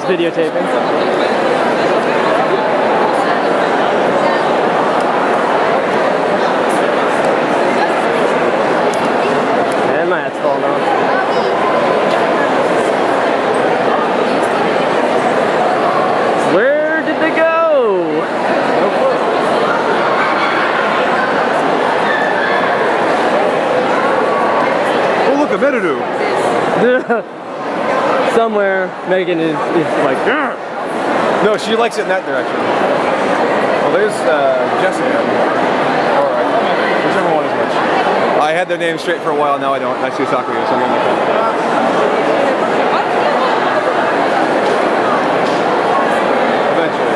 videotaping. And my hat's falling off. Where did they go? Oh look, a Metadu! Somewhere Megan is like, "Grr." No, she likes it in that direction. Well, there's Jessica. Or whichever one is which. I had their names straight for a while, now I don't. I see Sakuya, so I'm gonna make that. Eventually.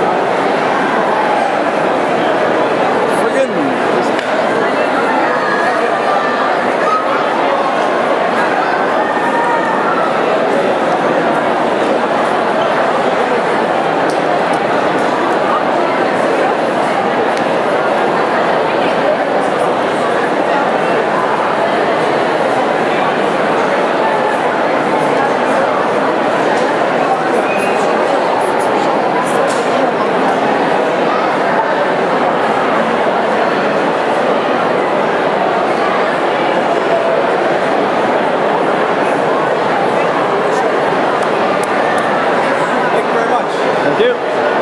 Thank you.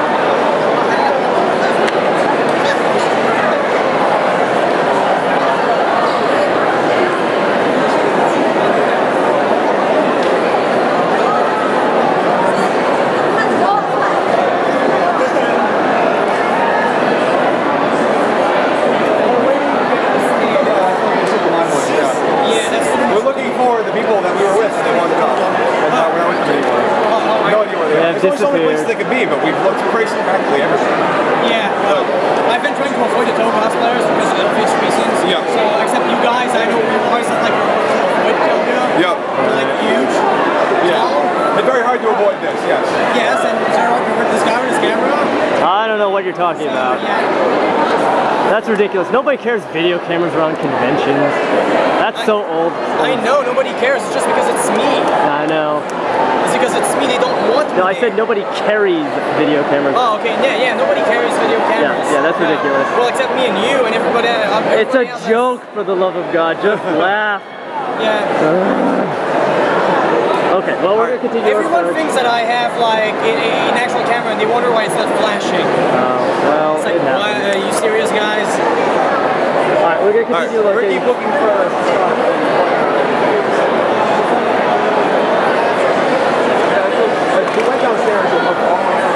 We're looking for the people that we were with that wanted to come. And we're not with them anymore. No idea where they are. There's only so many places they could be, but we've looked practically everything. Yeah, I've been trying to avoid the Toho cosplayers because of obvious reasons. Yeah. So, except you guys, I know you guys are like avoid Toho. Yeah. They're like huge. Yeah. It's very hard to avoid this, yes. Yes, and is there this guy with his camera? I don't know what you're talking about. Yeah. That's ridiculous. Nobody carries video cameras around conventions. That's so old. I know, nobody cares. It's just because it's me. I know. It's because it's me. They don't want me. No, I said nobody carries video cameras. Oh, okay. Yeah, nobody carries video cameras. Yeah, that's ridiculous. Well, except me and you and everybody else. It's a joke, for the love of God. Just laugh. Yeah. Okay, well, we're going to continue. Everyone thinks that I have like an actual camera and they wonder why it's not flashing. Oh, well, it's like, why, are you serious, guys? Alright, we're going to continue looking. We're keep looking for stuff. We went downstairs and looked all around.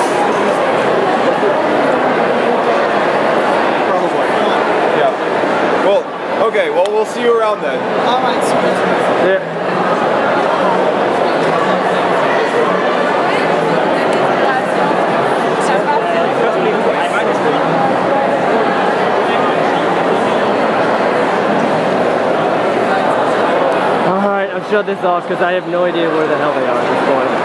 Probably. Yeah. Well, okay, well, we'll see you around then. Alright, see you guys. Yeah. Alright, I've shut this off because I have no idea where the hell they are at this point.